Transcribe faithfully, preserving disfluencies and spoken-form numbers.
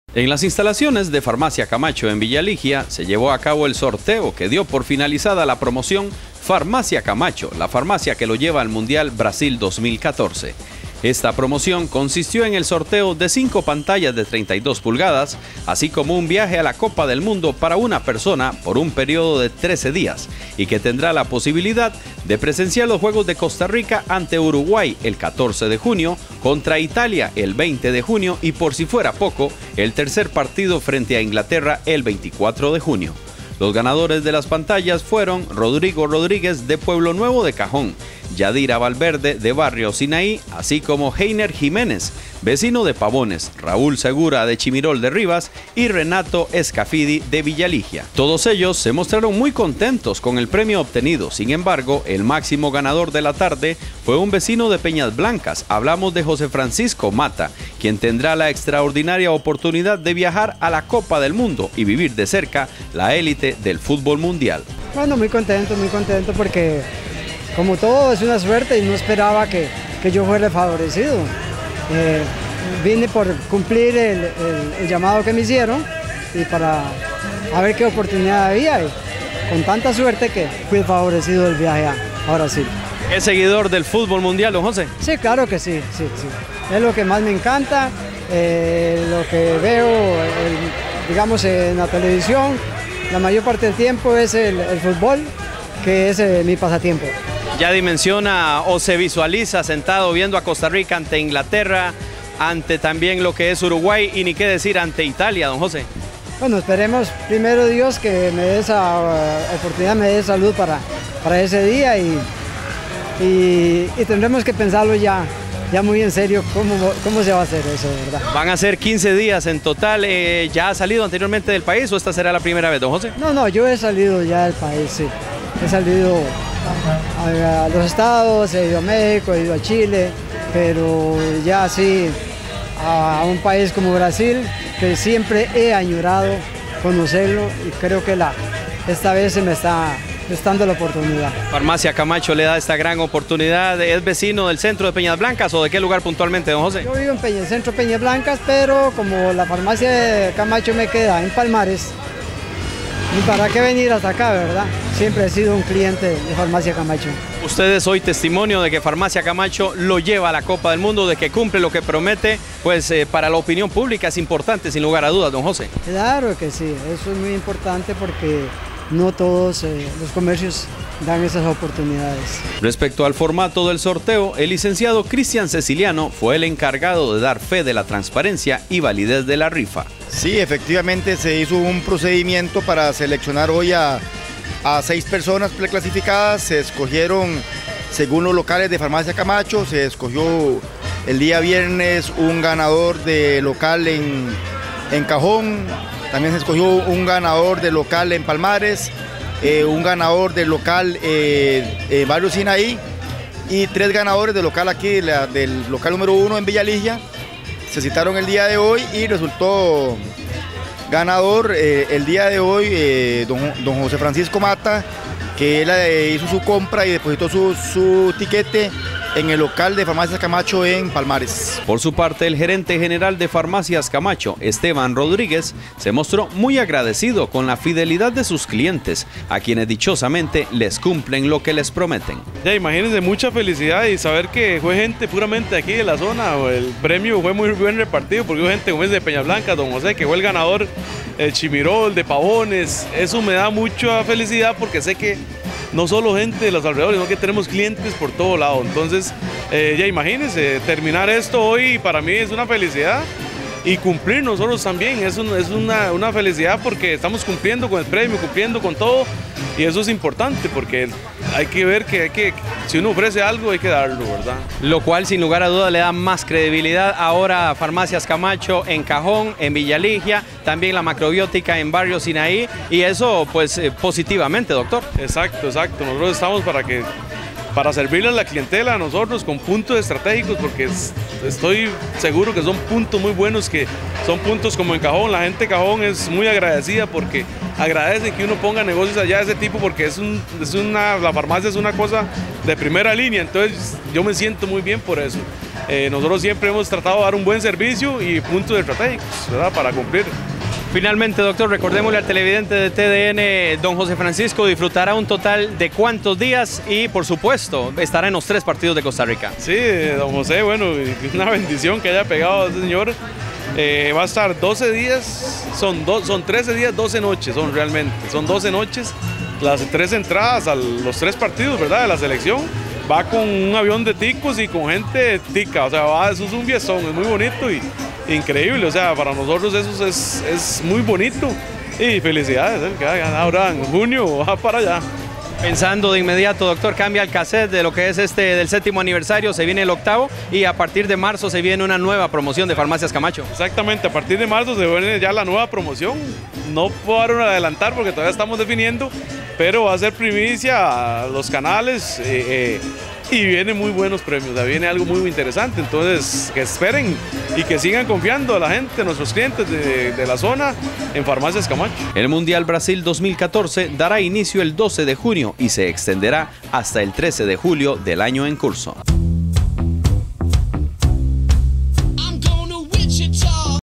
En las instalaciones de Farmacia Camacho en Villa Ligia se llevó a cabo el sorteo que dio por finalizada la promoción Farmacia Camacho, la farmacia que lo lleva al Mundial Brasil dos mil catorce. Esta promoción consistió en el sorteo de cinco pantallas de treinta y dos pulgadas, así como un viaje a la Copa del Mundo para una persona por un periodo de trece días y que tendrá la posibilidad de presenciar los Juegos de Costa Rica ante Uruguay el catorce de junio, contra Italia el veinte de junio y, por si fuera poco, el tercer partido frente a Inglaterra el veinticuatro de junio. Los ganadores de las pantallas fueron Rodrigo Rodríguez de Pueblo Nuevo de Cajón, Yadira Valverde de Barrio Sinaí, así como Heiner Jiménez, vecino de Pavones, Raúl Segura de Chimirol de Rivas y Renato Escafidi de Villa Ligia. Todos ellos se mostraron muy contentos con el premio obtenido. Sin embargo, el máximo ganador de la tarde fue un vecino de Peñas Blancas. Hablamos de José Francisco Mata, quien tendrá la extraordinaria oportunidad de viajar a la Copa del Mundo y vivir de cerca la élite del fútbol mundial. Bueno, muy contento, muy contento porque como todo es una suerte y no esperaba que, que yo fuera favorecido. Eh, vine por cumplir el, el, el llamado que me hicieron y para a ver qué oportunidad había, y con tanta suerte que fui favorecido del viaje a, a Brasil. ¿Es seguidor del fútbol mundial, don José? Sí, claro que sí, sí, sí. Es lo que más me encanta, eh, lo que veo, el, digamos, en la televisión, la mayor parte del tiempo es el, el fútbol, que es eh, mi pasatiempo. ¿Ya dimensiona o se visualiza sentado viendo a Costa Rica ante Inglaterra, ante también lo que es Uruguay y ni qué decir ante Italia, don José? Bueno, esperemos primero Dios que me dé esa uh, oportunidad, me dé salud para, para ese día y, y, y tendremos que pensarlo ya, ya muy en serio cómo, cómo se va a hacer eso, ¿verdad? Van a ser quince días en total. Eh, ¿Ya ha salido anteriormente del país o esta será la primera vez, don José? No, no, yo he salido ya del país, sí. He salido a, a los estados, he ido a México, he ido a Chile, pero ya sí a un país como Brasil, que siempre he añorado conocerlo y creo que la, esta vez se me está dando la oportunidad. Farmacia Camacho le da esta gran oportunidad. ¿Es vecino del centro de Peñas Blancas o de qué lugar puntualmente, don José? Yo vivo en Peña, el centro de Peñas Blancas, pero como la farmacia de Camacho me queda en Palmares, ¿y para qué venir hasta acá, verdad? Siempre he sido un cliente de Farmacia Camacho. Usted es hoy testimonio de que Farmacia Camacho lo lleva a la Copa del Mundo, de que cumple lo que promete, pues eh, para la opinión pública es importante, sin lugar a dudas, don José. Claro que sí, eso es muy importante porque no todos eh, los comercios dan esas oportunidades. Respecto al formato del sorteo, el licenciado Cristian Ceciliano fue el encargado de dar fe de la transparencia y validez de la rifa. Sí, efectivamente se hizo un procedimiento para seleccionar hoy a, a seis personas preclasificadas. Se escogieron según los locales de Farmacia Camacho. Se escogió el día viernes un ganador de local en, en Cajón. También se escogió un ganador de local en Palmares, eh, un ganador de local eh, en Barrio Sinaí y tres ganadores de local aquí, la, del local número uno en Villa Ligia. Se citaron el día de hoy y resultó ganador eh, el día de hoy eh, don, don José Francisco Mata, que él eh, hizo su compra y depositó su, su tiquete en el local de Farmacias Camacho en Palmares. Por su parte, el gerente general de Farmacias Camacho, Esteban Rodríguez, se mostró muy agradecido con la fidelidad de sus clientes, a quienes dichosamente les cumplen lo que les prometen. Ya imagínense, mucha felicidad y saber que fue gente puramente aquí de la zona. El premio fue muy bien repartido porque fue gente como es de Peñas Blancas, don José, que fue el ganador, el Chimirol, de Pavones. Eso me da mucha felicidad porque sé que no solo gente de los alrededores, sino que tenemos clientes por todo lado. Entonces, eh, ya imagínense, terminar esto hoy para mí es una felicidad y cumplir nosotros también es, un, es una, una felicidad porque estamos cumpliendo con el premio, cumpliendo con todo y eso es importante porque hay que ver que, hay que si uno ofrece algo hay que darlo, ¿verdad? Lo cual sin lugar a duda le da más credibilidad ahora a Farmacias Camacho en Cajón, en Villa Ligia, también la macrobiótica en Barrio Sinaí y eso pues eh, positivamente, doctor. Exacto, exacto, nosotros estamos para que para servirle a la clientela a nosotros con puntos estratégicos porque es, estoy seguro que son puntos muy buenos, que son puntos como en Cajón. La gente de Cajón es muy agradecida porque agradece que uno ponga negocios allá de ese tipo porque es, un, es una, la farmacia es una cosa de primera línea, entonces yo me siento muy bien por eso. Eh, nosotros siempre hemos tratado de dar un buen servicio y puntos estratégicos, ¿verdad?, para cumplir. Finalmente, doctor, recordémosle al televidente de T D N, don José Francisco, disfrutará un total de cuántos días y, por supuesto, estará en los tres partidos de Costa Rica. Sí, don José, bueno, una bendición que haya pegado a ese señor. Eh, va a estar doce días, son, do, son trece días, doce noches, son realmente, son doce noches, las tres entradas a los tres partidos, ¿verdad?, de la selección. Va con un avión de ticos y con gente tica, o sea, va, eso es un fiestón, es muy bonito y increíble, o sea, para nosotros eso es, es muy bonito y felicidades, ¿eh? Que ahora en junio va para allá. Pensando de inmediato, doctor, cambia el cassette de lo que es este del séptimo aniversario, se viene el octavo y a partir de marzo se viene una nueva promoción de Farmacias Camacho. Exactamente, a partir de marzo se viene ya la nueva promoción, no puedo dar un adelantar porque todavía estamos definiendo, pero va a ser primicia a los canales eh, eh, y vienen muy buenos premios, o sea, viene algo muy interesante, entonces que esperen y que sigan confiando a la gente, a nuestros clientes de, de la zona en Farmacias Camacho. El Mundial Brasil dos mil catorce dará inicio el doce de junio y se extenderá hasta el trece de julio del año en curso.